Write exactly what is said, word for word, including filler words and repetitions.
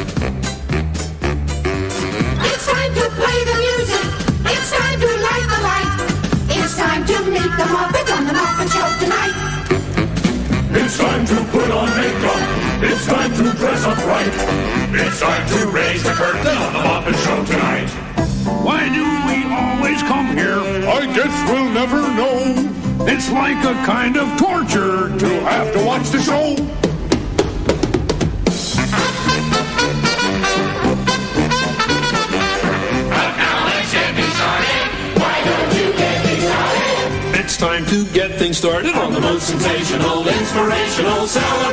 It's time to play the music. It's time to light the light. It's time to meet the Muppet on the Muppet Show tonight. It's time to put on makeup. It's time to dress up right. It's time to raise the curtain on the Muppet Show tonight. Why do we always come here? I guess we'll never know. It's like a kind of torture to have to watch the show. But now let's get me started. Why don't you get me started? It's time to get things started On the most sensational, inspirational, celebrational